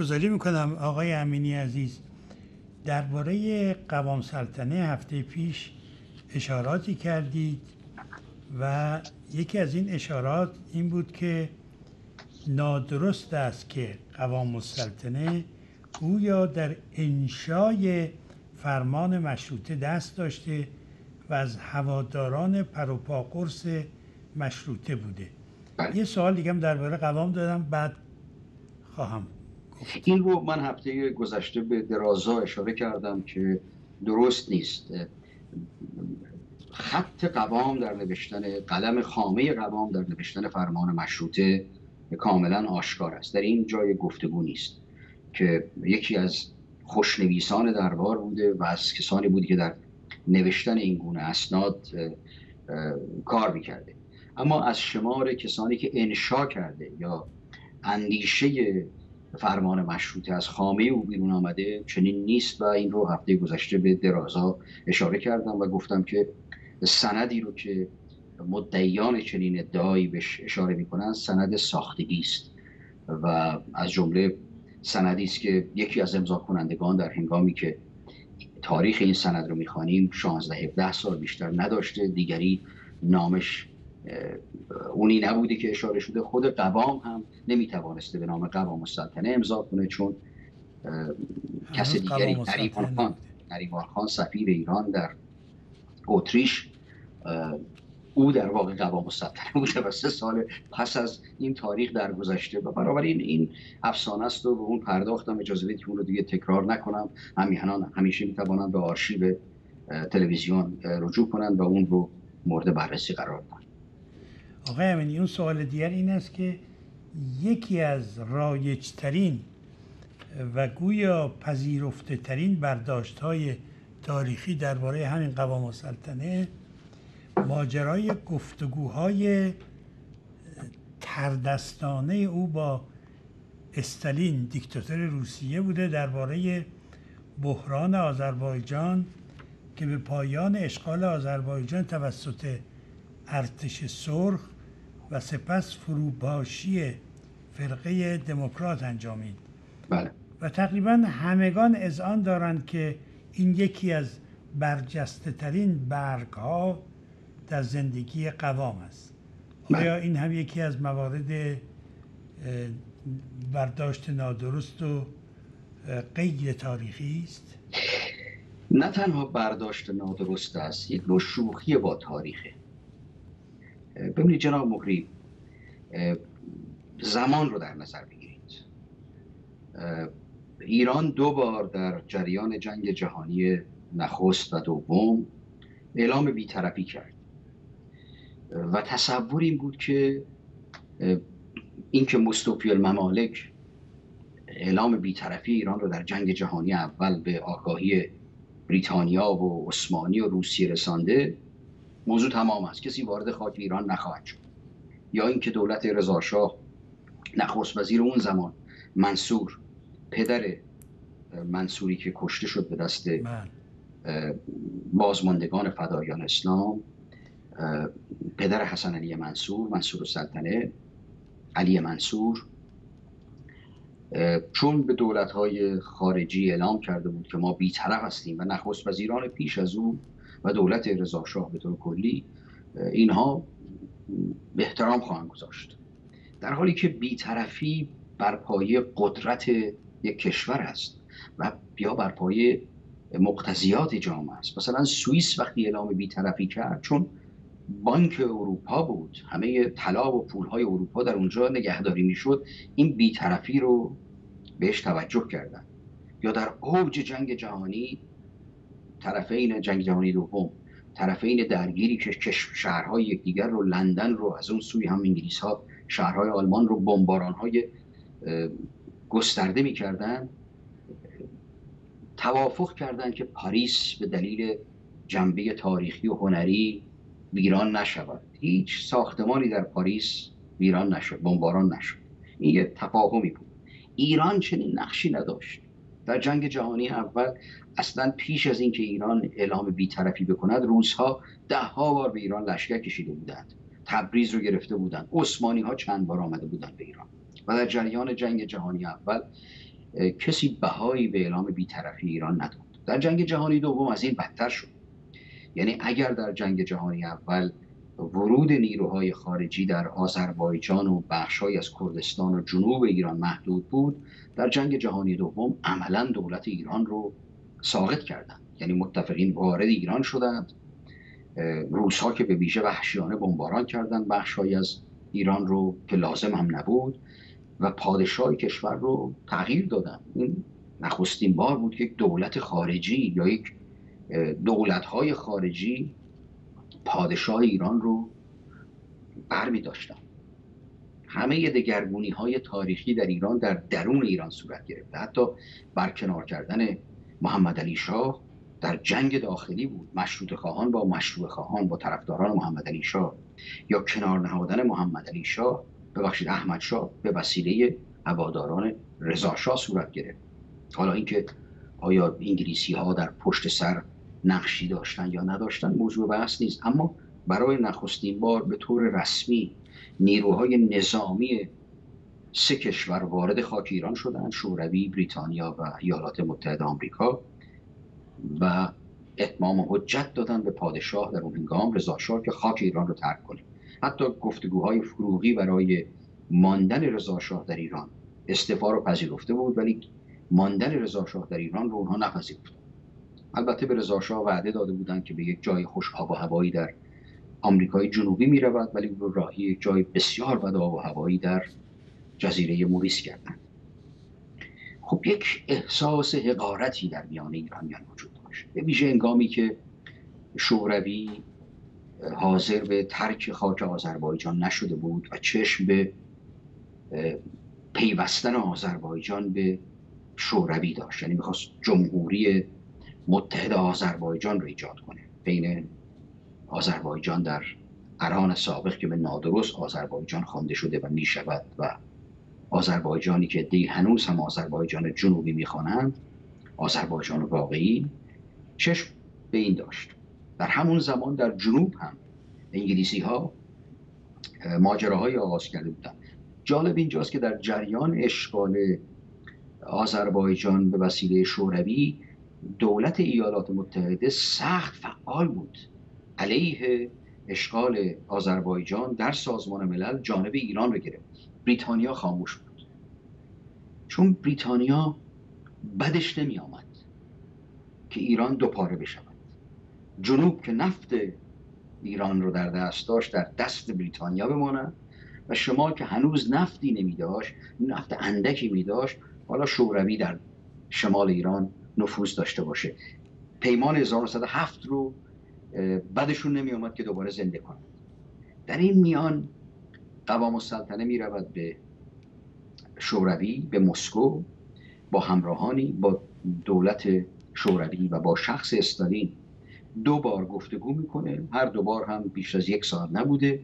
سپاسگزاری میکنم آقای امینی عزیز. درباره قوام سلطنه هفته پیش اشاراتی کردید و یکی از این اشارات این بود که نادرست است که قوام السلطنه گویا در انشای فرمان مشروطه دست داشته و از هواداران پروپاقرص مشروطه بوده. یه سوال دیگه هم درباره قوام دادم، بعد خواهم گفت. این رو من هفته گذشته به درازا اشاره کردم که درست نیست. خط قوام در نوشتن، قلم خامه قوام در نوشتن فرمان مشروطه کاملا آشکار است. در این جای گفتگو نیست که یکی از خوشنویسان دربار بوده و از کسانی بوده که در نوشتن این گونه اسناد کار میکرده، اما از شمار کسانی که انشا کرده یا اندیشه فرمان مشروطه از خامه او بیرون آمده چنین نیست و این رو هفته گذشته به درازا اشاره کردم و گفتم که سندی رو که مدعیان چنین ادعایی بهش اشاره میکنن سند ساختگی است و از جمله سندی است که یکی از امضا کنندگان در هنگامی که تاریخ این سند رو میخوانیم 16-17 سال بیشتر نداشته، دیگری نامش اونی نبوده که اشاره شده. خود قوام هم نمیتوانسته به نام قوام السلطنه امضا کنه چون کس دیگری، نریمان خان سفیر ایران در اتریش، او در واقع قوام السلطنه بوده و 3 سال پس از این تاریخ درگذشته و بنابراین این افسانه است و به اون پرداختم. اجازه بدید که اون رو دیگه تکرار نکنم. همیهنان همیشه میتوانند به آرشیو تلویزیون رجوع کنند و اون رو مورد بررسی قرار دهند. آقای امینی، اون سوال دیگر این است که یکی از رایج‌ترین و گویا پذیرفته ترین برداشت‌های تاریخی درباره همین قوام السلطنه ماجرای گفتگوهای تردستانه او با استالین دیکتاتور روسیه بوده درباره بحران آذربایجان که به پایان اشغال آذربایجان توسط ارتش سرخ و سپس فروپاشی فرقه دموکرات انجامید. بله. و تقریبا همگان اذعان دارند که این یکی از برجسته ترین برگ ها در زندگی قوام است. آیا این هم یکی از موارد برداشت نادرست و غیر تاریخی است؟ نه تنها برداشت نادرست است، یک نوع شوخی با تاریخه. ببینید جناب مقری، زمان رو در نظر بگیرید. ایران 2 بار در جریان جنگ جهانی نخست و دوم اعلام بی‌طرفی کرد و تصور این بود که اینکه مستوفی الممالک اعلام بی‌طرفی ایران رو در جنگ جهانی اول به آگاهی بریتانیا و عثمانی و روسیه رسانده، موضوع تمام است، کسی وارد خاک ایران نخواهد شد. یا اینکه دولت رضاشاه، نخست وزیر اون زمان منصور، پدر منصوری که کشته شد به دست بازماندگان فدایان اسلام، پدر حسن علی منصور، منصور السلطنه علی منصور، چون به دولت‌های خارجی اعلام کرده بود که ما بی‌طرف هستیم و نخست وزیران پیش از او و دولت رضاشاه به طور کلی اینها به احترام خواهند گذاشت، در حالی که بی‌طرفی بر پایه قدرت یک کشور است و یا بر پایه مقتضیات جامعه است. مثلا سوئیس وقتی اعلام بی‌طرفی کرد، چون بانک اروپا بود، همه طلا و پولهای اروپا در اونجا نگهداری میشد، این بی‌طرفی رو بهش توجه کردن. یا در اوج جنگ جهانی، طرفین جنگ جهانی دوم، طرفین درگیری که شهرهای یکدیگر رو، لندن رو، از اون سوی هم انگلیس ها شهرهای آلمان رو بمباران های گسترده میکردن، توافق کردند که پاریس به دلیل جنبه تاریخی و هنری ویران نشود. هیچ ساختمانی در پاریس ویران نشد، بمباران نشد. این یه تفاهمی بود. ایران چنین نقشی نداشت. در جنگ جهانی اول اصلا پیش از اینکه ایران اعلام بی‌طرفی بکند، روس‌ها 10 بار به ایران لشکر کشیده بودند، تبریز رو گرفته بودند، عثمانی‌ها چند بار آمده بودند به ایران و در جریان جنگ جهانی اول کسی بهایی به اعلام بی‌طرفی ایران نداد. در جنگ جهانی دوم از این بدتر شد. یعنی اگر در جنگ جهانی اول ورود نیروهای خارجی در آذربایجان و بخش‌هایی از کردستان و جنوب ایران محدود بود، در جنگ جهانی دوم عملاً دولت ایران رو ساقط کردند. یعنی متفقین وارد ایران شدند، روس‌ها که به ویژه وحشیانه بمباران کردند بخش‌هایی از ایران رو که لازم هم نبود و پادشاه کشور رو تغییر دادن. این نخستین بار بود که یک دولت خارجی یا یک دولت‌های خارجی پادشاه ایران رو برمی داشتن. همه دگرگونی‌های تاریخی در ایران در درون ایران صورت گرفته. حتی برکنار کردن محمد علی شاه در جنگ داخلی بود، مشروطه خواهان با مشروطه خواهان، با طرفداران محمد علی شاه، یا کنار نهادن محمد علی شاه احمد شاه به وسیله هواداران رضا شاه صورت گرفت. حالا اینکه آیا انگلیسی ها در پشت سر نقشی داشتن یا نداشتن موضوع بحث نیست، اما برای نخستین بار به طور رسمی نیروهای نظامی 3 کشور وارد خاک ایران شدند: شوروی، بریتانیا و ایالات متحده آمریکا، و اتمام حجت دادن به پادشاه در اون هنگام رضا شاه که خاک ایران رو ترک کنه. حتی گفتگوهای فروغی برای ماندن رضا شاه در ایران استعفا رو پذیرفته بود، ولی ماندن رضا شاه در ایران رو اونها نپذیرفتند. البته به رضا شاه وعده داده بودند که به یک جای خوش آب و هوایی در آمریکای جنوبی می رود، ولی او رو راهی یک جای بسیار بد آب و هوایی در جزیره موریس کردند. خب یک احساس حقارتی در میان ایرانیان وجود داشت، به ویژه هنگامی که شوروی حاضر به ترک خاک آذربایجان نشده بود و چشم به پیوستن آذربایجان به شوروی داشت. یعنی می‌خواست جمهوری متحد آذربایجان رو ایجاد کنه بین آذربایجان در اران سابق که به نادرست آذربایجان خوانده شده و میشود و آذربایجانی که دی هنوز هم آذربایجان جنوبی میخوانند، آذربایجان واقعی، چشم به این داشت. در همون زمان در جنوب هم انگلیسی ها ماجراهای آغاز کرده بودند. جالب اینجاست که در جریان اشغال آذربایجان به وسیله شوروی، دولت ایالات متحده سخت فعال بود علیه اشغال آذربایجان در سازمان ملل، جانب ایران رو گرفت. بریتانیا خاموش بود، چون بریتانیا بدش نمی آمد که ایران دوپاره بشود. جنوب که نفت ایران رو در دست داشت در دست بریتانیا بماند و شمال که هنوز نفتی نمی داشت، نفت اندکی می داشت، حالا شوروی در شمال ایران نفوذ داشته باشه. پیمان 1907 رو بعدشون نمی آمد که دوباره زنده کنند. در این میان قوام السلطنه می رود به شوروی، به مسکو، با همراهانی با دولت شوروی و با شخص استالین 2 بار گفتگو میکنه. هر 2 بار هم بیش از 1 ساعت نبوده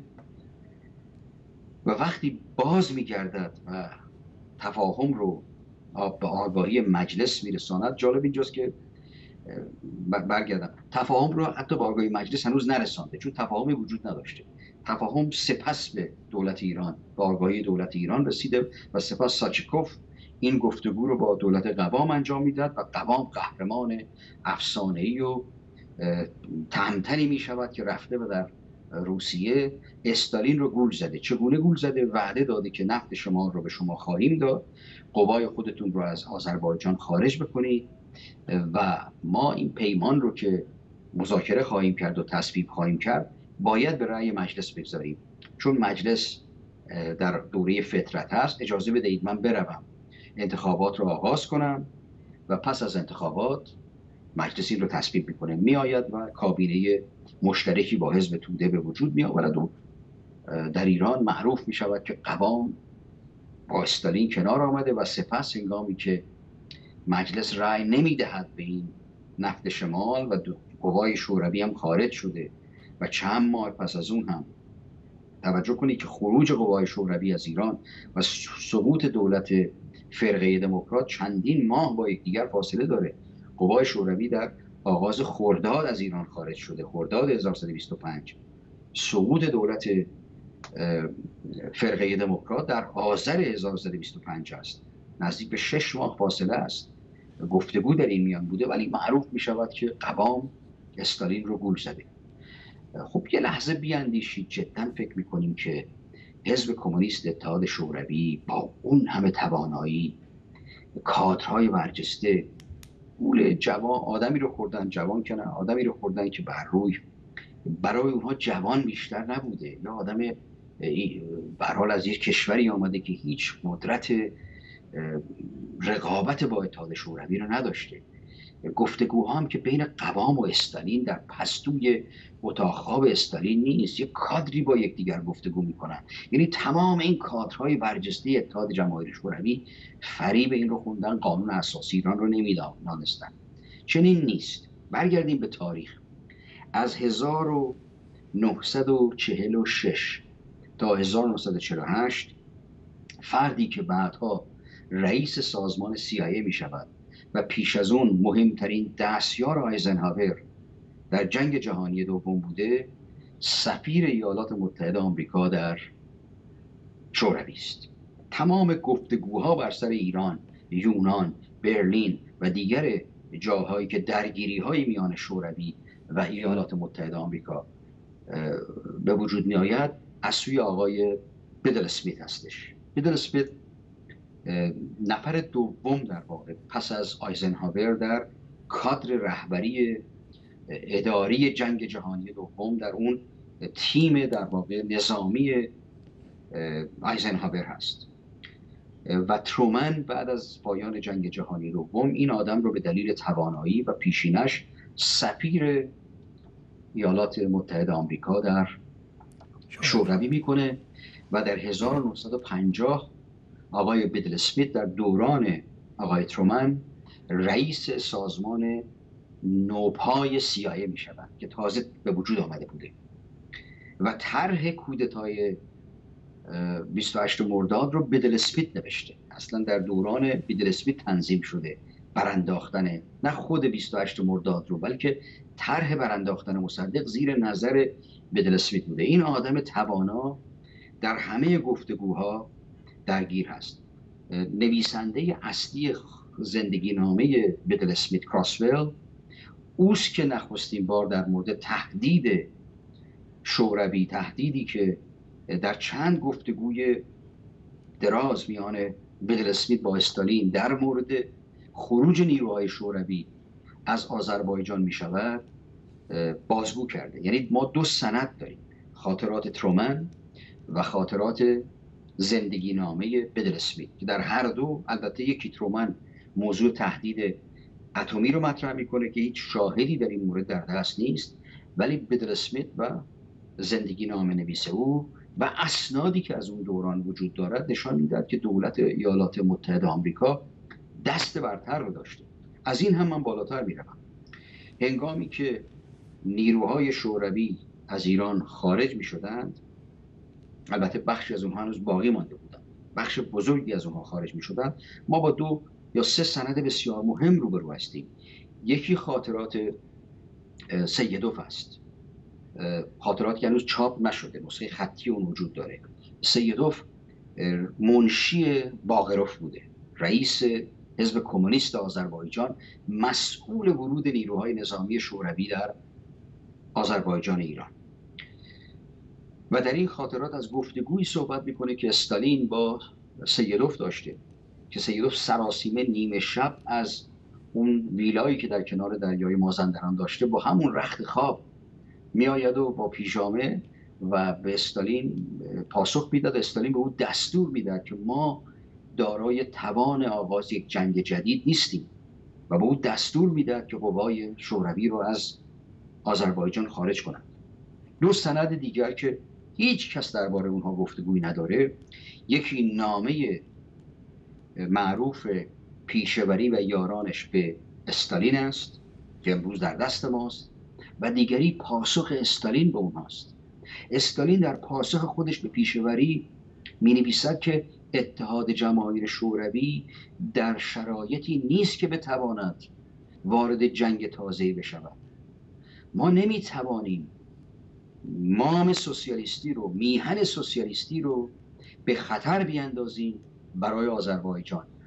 و وقتی باز میگردد و تفاهم رو به آگاهی مجلس میرساند، جالب اینجاست که برگردم، تفاهم رو حتی به آگاهی مجلس هنوز نرسانده، چون تفاهمی وجود نداشته. تفاهم سپس به دولت ایران، به آگاهی دولت ایران رسیده و سپس ساچکوف این گفتگو رو با دولت قوام انجام میداد و قوام قهرمان افسانه‌ای و تهمتنی می شود که رفته و در روسیه استالین رو گول زده. چگونه گول زده؟ وعده داده که نفت شما رو به شما خواهیم داد، قوای خودتون رو از آذربایجان خارج بکنید و ما این پیمان رو که مذاکره خواهیم کرد و تصویب خواهیم کرد باید به رأی مجلس بگذاریم، چون مجلس در دوره فترت هست. اجازه بدهید من بروم انتخابات رو آغاز کنم و پس از انتخابات مجلس این رو تصویب میکنه. میآید و کابینه مشترکی با حزب توده به وجود می آورد و در ایران معروف می شود که قوام با استالین کنار آمده و سپس هنگامی که مجلس رأی نمیدهد به این نفت شمال و قوای شوروی هم خارج شده و چند ماه پس از اون هم توجه کنید که خروج قوای شوروی از ایران و سقوط دولت فرقه دموکرات چندین ماه با یکدیگر فاصله داره. قوای شوروی در آغاز خرداد از ایران خارج شده، خرداد 1325. سقوط دولت فرقه دموکرات در آذر 1325 است. نزدیک به 6 ماه فاصله است، گفتگو در این میان بوده، ولی معروف می شود که قوام استالین رو گول زده. خب یه لحظه بیاندیشید، جدا فکر میکنیم که حزب کمونیست اتحاد شوروی با اون همه توانایی، کادرهای برجسته، گول جوان، آدمی رو خوردن، جوان که نه، آدمی رو خوردن که بر روی برای اونها جوان بیشتر نبوده، یا آدم به هر حال از یک کشوری آمده که هیچ قدرت رقابت با اتحاد شوروی رو نداشته. گفتگوها هم که بین قوام و استالین در پستوی اتاق خواب استالین نیست، یک کادری با یکدیگر گفتگو میکنن. یعنی تمام این کادرهای برجسته اتحاد جماهیر شوروی فریب این رو خوندن، قانون اساسی ایران رو نمیدانستن. چنین نیست. برگردیم به تاریخ. از 1946 تا 1948 فردی که بعدها رئیس سازمان CIA می شود و پیش از اون مهمترین دستیار آیزنهاور در جنگ جهانی دوم بوده، سفیر ایالات متحده آمریکا در شوروی است. تمام گفتگوها بر سر ایران، یونان، برلین و دیگر جاهایی که درگیری های میان شوروی و ایالات متحده آمریکا به وجود می آید از سوی آقای بیدل اسمیت هستش. بیدل اسمیت نفر دوم در واقع پس از آیزنهاور در کادر رهبری اداری جنگ جهانی دوم در اون تیم در واقع نظامی آیزنهاور هست. و ترومن بعد از پایان جنگ جهانی دوم این آدم رو به دلیل توانایی و پیشینش سفیر ایالات متحده آمریکا در شوروی میکنه و در 1950 آقای بیدل اسمیت در دوران آقای ترومن رئیس سازمان نوپای CIA می شود که تازه به وجود آمده بوده و طرح کودتای 28 مرداد رو بیدل اسمیت نوشته. اصلا در دوران بیدل اسمیت تنظیم شده برانداختن، نه خود 28 مرداد رو، بلکه طرح برانداختن مصدق زیر نظر بیدل اسمیت بوده. این آدم توانا در همه گفتگوها درگیر هست. نویسنده اصلی زندگی نامه بیدل اسمیت، کراسویل، اوست که نخستین بار در مورد تهدید شوروی، تهدیدی که در چند گفتگوی دراز میان بیدل اسمیت با استالین در مورد خروج نیروهای شوروی از آذربایجان می شود بازگو کرده. یعنی ما دو سند داریم، خاطرات ترومن و خاطرات زندگی نامه بیدل اسمیت که در هر دو، البته یکی ترومن موضوع تهدید اتمی رو مطرح میکنه که هیچ شاهدی در این مورد در دست نیست، ولی بیدل اسمیت و زندگی نامه نویس او و اسنادی که از اون دوران وجود دارد نشان میدهد که دولت ایالات متحده آمریکا دست برتر رو داشته. از این هم من بالاتر میروم. هنگامی که نیروهای شوروی از ایران خارج میشدند، البته بخشی از اونها هنوز باقی مانده بودند، بخش بزرگی از اونها خارج میشدند، ما با 2 یا 3 سند بسیار مهم روبرو هستیم. یکی خاطرات سیدوف است، خاطراتی که هنوز چاپ نشده، نسخه خطی اون وجود داره. سیدوف منشی باغروف بوده، رئیس حزب کمونیست آذربایجان، مسئول ورود نیروهای نظامی شوروی در آذربایجان ایران. و در این خاطرات از گفتگویی صحبت میکنه که استالین با سیدوف داشته که سیدوف سراسیمه نیمه شب از اون ویلایی که در کنار دریای مازندران داشته با همون رخت خواب میآید و با پیژامه و به استالین پاسخ میداد. استالین به او دستور میداد که ما دارای توان آغاز یک جنگ جدید نیستیم و به او دستور میداد که قوای شوروی رو از آذربایجان خارج کنند. 2 سند دیگر که هیچ کس درباره اونها گفتگویی نداره، یکی نامه معروف پیشوری و یارانش به استالین است که امروز در دست ماست و دیگری پاسخ استالین به اونهاست. استالین در پاسخ خودش به پیشوری می نویسد که اتحاد جماهیر شوروی در شرایطی نیست که بتواند وارد جنگ تازه‌ای بشود. ما نمی توانیم مام سوسیالیستی رو، میهن سوسیالیستی رو به خطر بیاندازیم برای آذربایجان.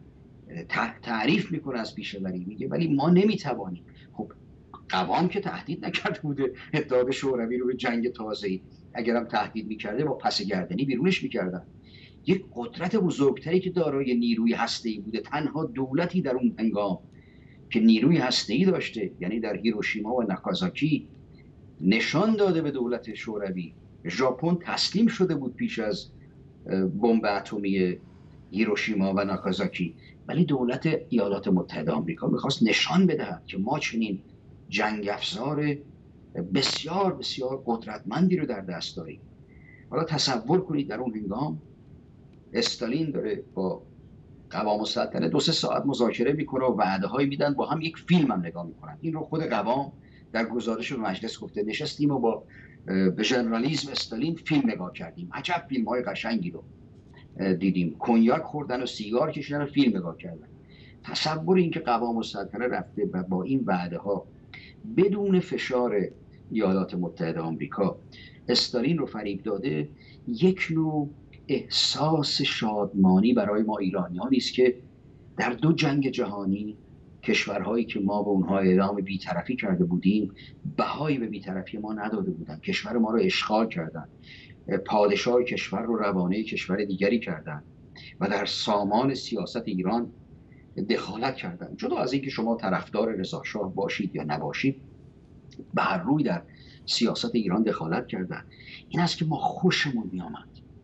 تعریف میکنه از پیشه‌وری، میگه ولی ما نمیتوانیم. خب قوام که تهدید نکرده بوده اتحاد شوروی رو به جنگ تازه‌ای، اگرم تهدید میکرده با پس گردنی بیرونش میکردن. یک قدرت بزرگتری که دارای نیروی هسته‌ای بوده، تنها دولتی در اون هنگام که نیروی هسته‌ای داشته، یعنی در هیروشیما و ناکازاکی، نشان داده به دولت شوروی. ژاپن تسلیم شده بود پیش از بمب اتمی هیروشیما و ناکازاکی، ولی دولت ایالات متحده آمریکا میخواست نشان بدهد که ما چنین جنگ افزار بسیار بسیار قدرتمندی رو در دست داریم. حالا تصور کنید در اون هنگام استالین داره با قوام السلطنه 2-3 ساعت مذاکره میکنه و وعده هایی میدن، با هم یک فیلم هم نگاه میکنن. این رو خود قوام در گزارش به مجلس گفته، نشستیم و با به ژنرالیسم استالین فیلم نگاه کردیم، عجب فیلم های قشنگی رو دیدیم، کنیاک خوردن و سیگار کشیدن و فیلم نگاه کردن. تصور این که قوام السلطنه رفته و با این وعده ها بدون فشار ایالات متحده آمریکا استالین رو فریب داده، یک نوع احساس شادمانی برای ما ایرانیانی است که در 2 جنگ جهانی کشورهایی که ما به اونها اعلام بی‌طرفی کرده بودیم بهایی به بی‌طرفی ما نداده بودن، کشور ما رو اشغال کردن، پادشاه کشور رو روانه کشور دیگری کردن و در سامان سیاست ایران دخالت کردن. جدا از اینکه شما طرفدار رضا شاه باشید یا نباشید، به هر روی در سیاست ایران دخالت کردن. این است که ما خوشمون میآمد،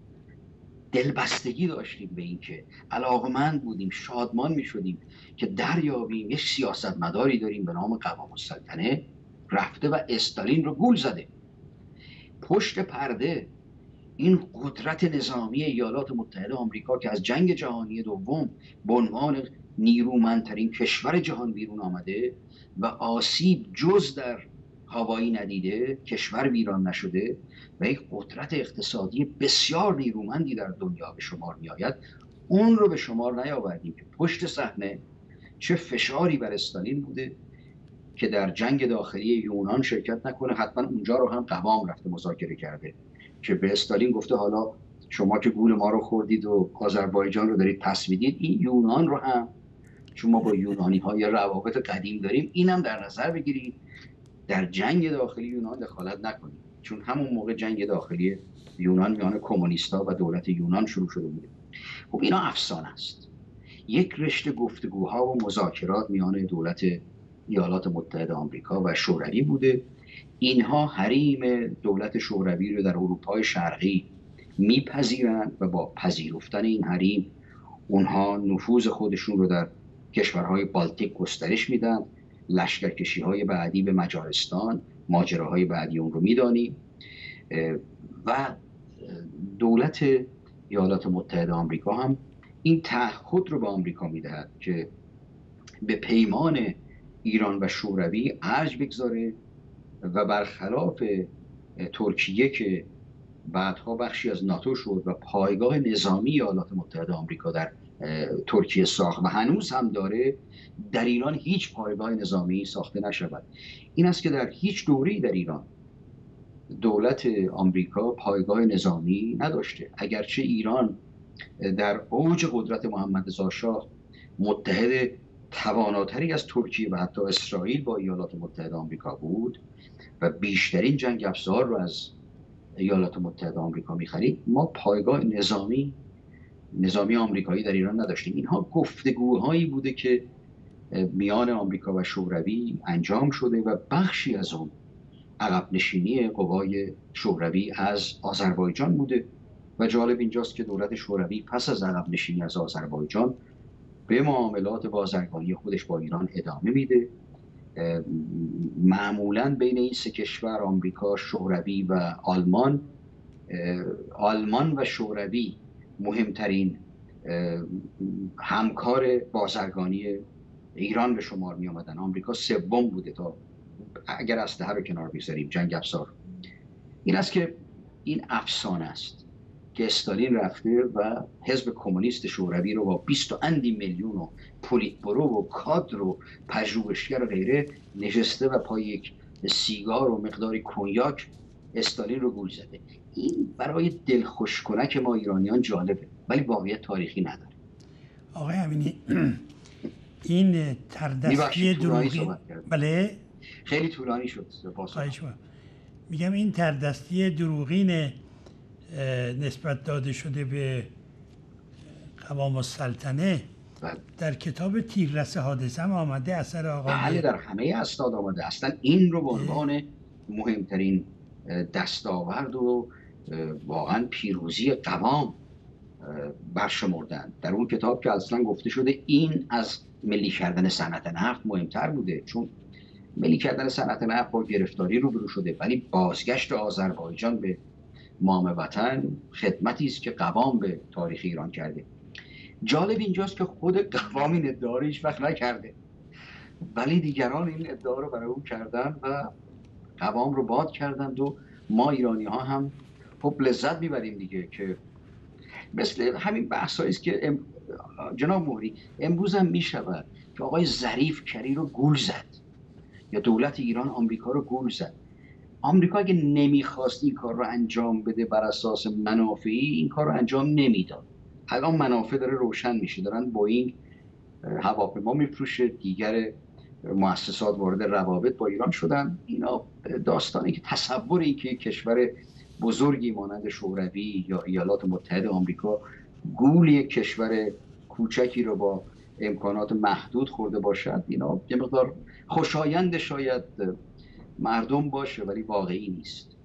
دلبستگی داشتیم به این که علاقمند بودیم، شادمان میشدیم که دریابیم یک سیاستمداری داریم به نام قوام السلطنه رفته و استالین رو گول زده. پشت پرده این قدرت نظامی ایالات متحده آمریکا که از جنگ جهانی دوم به عنوان نیرومندترین کشور جهان بیرون آمده و آسیب جز در هوایی ندیده، کشور ویران نشده و یک قدرت اقتصادی بسیار نیرومندی در دنیا به شمار می آید، اون رو به شمار نیاوردیم که پشت صحنه چه فشاری بر استالین بوده که در جنگ داخلی یونان شرکت نکنه. حتما اونجا رو هم قوام رفته مذاکره کرده که به استالین گفته حالا شما که گول ما رو خوردید و آذربایجان رو دارید پس میدید، این یونان رو هم چون ما با یونانی ها یه روابط قدیم داریم، اینم در نظر بگیرید، در جنگ داخلی یونان دخالت نکنید، چون همون موقع جنگ داخلی یونان میان کمونیستا و دولت یونان شروع شده بوده. خب اینا افسانه است. یک رشته گفتگوها و مذاکرات میان دولت ایالات متحده آمریکا و شوروی بوده. اینها حریم دولت شوروی رو در اروپای شرقی میپذیرند و با پذیرفتن این حریم اونها نفوذ خودشون رو در کشورهای بالتیک گسترش میدن. لشکرکشی های بعدی به مجارستان، ماجراهای بعدی اون رو میدانیم. و دولت ایالات متحده آمریکا هم این تعهد رو به آمریکا میدهد که به پیمان ایران و شوروی ارج بگذاره و برخلاف ترکیه که بعدها بخشی از ناتو شد و پایگاه نظامی ایالات متحده آمریکا در ترکیه ساخت و هنوز هم داره، در ایران هیچ پایگاه نظامی ساخته نشود. این است که در هیچ دوره‌ای در ایران دولت آمریکا پایگاه نظامی نداشته. اگرچه ایران در اوج قدرت محمد رضا شاه متحد تواناتری از ترکیه و حتی اسرائیل با ایالات متحده آمریکا بود و بیشترین جنگ افزار رو از ایالات متحده آمریکا می‌خرید، ما پایگاه نظامی آمریکایی در ایران نداشتیم. اینها گفتگوهایی بوده که میان آمریکا و شوروی انجام شده و بخشی از اون عقب نشینی قوای شوروی از آذربایجان بوده و جالب اینجاست که دولت شوروی پس از عقب نشینی از آذربایجان به معاملات بازرگانی خودش با ایران ادامه میده. معمولاً بین این 3 کشور، آمریکا، شوروی و آلمان و شوروی مهمترین همکار بازرگانی ایران به شمار می آمدن. آمریکا 3م بوده تا اگر اسلحه رو کنار بگذاریم، جنگ افزار. این است که این افسانه است که استالین رفته و حزب کمونیست شوروی رو با 20 میلیون و پولیتبرو و کادر و پژوهشگر و غیره نشسته و پای یک سیگار و مقداری کنیاک استالین رو گول زده. این برای دلخوش کنک ما ایرانیان جالبه ولی واقعیت تاریخی نداره. آقای امینی، این تردستی دروغین، بله خیلی طولانی شد خواهش می‌کنم. میگم این تردستی دروغین نسبت داده شده به قوام السلطنه در کتاب تیررس حادثه هم آمده، اثر آقای بله در همه اسناد آمده. اصلا این رو به عنوان مهمترین دستاورد و واقعا پیروزی قوام برشمردن. در اون کتاب که اصلا گفته شده این از ملی کردن صنعت نفت مهمتر بوده، چون ملی کردن صنعت نفت با گرفتاری روبرو شده، ولی بازگشت آذربایجان به مام وطن خدمتی است که قوام به تاریخ ایران کرده. جالب اینجاست که خود قوام این ادعا رو هیچ وقت نکرده، ولی دیگران این ادعا رو برای او کردن و قوام رو باد کردند و ما ایرانی ها هم خب لذت میبریم دیگه. که مثل همین بحثایی است که جناب مهری امروز هم میشود که آقای ظریف کری رو گول زد یا دولت ایران آمریکا رو گول زد. آمریکا اگه نمیخواست این کار رو انجام بده بر اساس منافعی، این کار رو انجام نمیداد. الان منافع داره روشن میشه، دارن بوئینگ هواپیما میفروشه، دیگر مؤسسات وارد روابط با ایران شدن. اینا داستانی که تصوری که کشور بزرگی مانند شوروی یا ایالات متحده آمریکا گول یک کشور کوچکی رو با امکانات محدود خورده باشد، اینا یه مقدار خوشایند شاید مردم باشه ولی واقعی نیست.